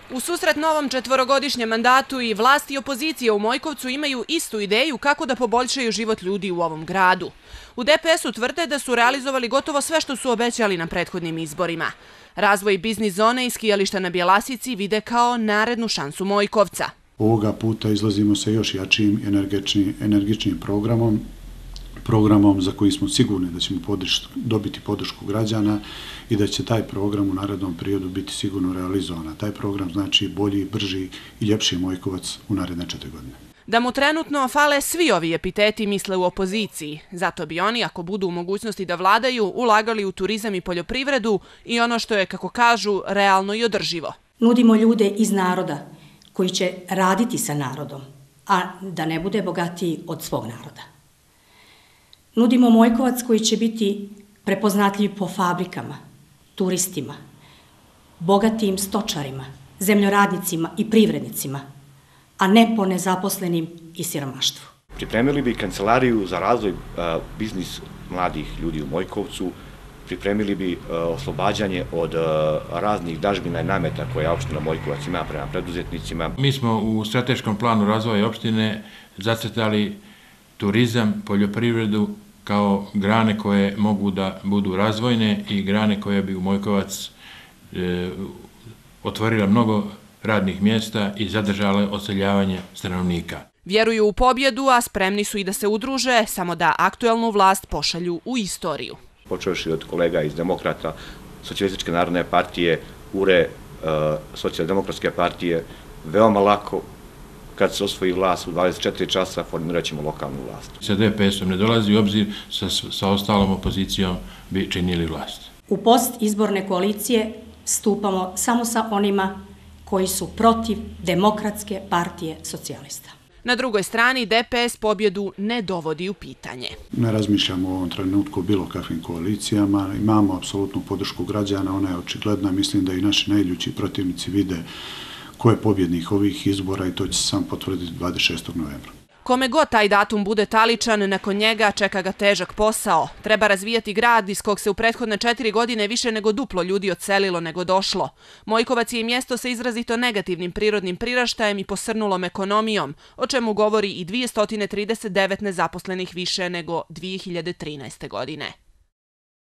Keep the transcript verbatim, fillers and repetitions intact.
U susret novom četvorogodišnjem mandatu i vlast i opozicija u Mojkovcu imaju istu ideju kako da poboljšaju život ljudi u ovom gradu. U D P S-u tvrde da su realizovali gotovo sve što su obećali na prethodnim izborima. Razvoj biznis zone i skijališta na Bjelasici vide kao narednu šansu Mojkovca. Ovoga puta izlazimo sa još jačim energičnim programom, programom za koji smo sigurni da ćemo dobiti podršku građana i da će taj program u narednom periodu biti sigurno realizovan. Taj program znači bolji, brži i ljepši Mojkovac u naredne četiri godine. Da mu trenutno fale svi ovi epiteti misle u opoziciji. Zato bi oni, ako budu u mogućnosti da vladaju, ulagali u turizam i poljoprivredu i ono što je, kako kažu, realno i održivo. Nudimo ljude iz naroda koji će raditi sa narodom, a da ne bude bogatiji od svog naroda. Nudimo Mojkovac koji će biti prepoznatljiv po fabrikama, turistima, bogatim stočarima, zemljoradnicima i privrednicima, a ne po nezaposlenim i siromaštvu. Pripremili bi kancelariju za razvoj biznis mladih ljudi u Mojkovcu, pripremili bi oslobađanje od raznih dažbina i nameta koje opština Mojkovac ima prema preduzetnicima. Mi smo u strateškom planu razvoja opštine zacrtali turizam, poljoprivredu kao grane koje mogu da budu razvojne i grane koje bi u Mojkovac otvorila mnogo radnih mjesta i zadržale odseljavanje stanovnika. Vjeruju u pobjedu, a spremni su i da se udruže, samo da aktuelnu vlast pošalju u istoriju. Počevši od kolega iz Demokrata, Socijalističke narodne partije, U R E, Socijaldemokratske partije, veoma lako, kad se osvoji vlast u dvadeset četiri časa, formirat ćemo lokalnu vlast. Sa D P S-om ne dolazi u obzir, sa, sa ostalom opozicijom bi činili vlast. U post izborne koalicije stupamo samo sa onima koji su protiv Demokratske partije socijalista. Na drugoj strani D P S pobjedu ne dovodi u pitanje. Ne razmišljamo u ovom trenutku o bilo kakvim koalicijama, imamo apsolutnu podršku građana, ona je očigledna, mislim da i naši najljući protivnici vide ko je pobjednik ovih izbora i to će se sam potvrditi dvadeset šestog novembra. Kome god taj datum bude taličan, nakon njega čeka ga težak posao. Treba razvijati grad iz kog se u prethodne četiri godine više nego duplo ljudi odselilo nego došlo. Mojkovac je mjesto sa izrazito negativnim prirodnim priraštajem i posrnulom ekonomijom, o čemu govori i dvjesto trideset devet nezaposlenih više nego dvije hiljade trinaeste godine.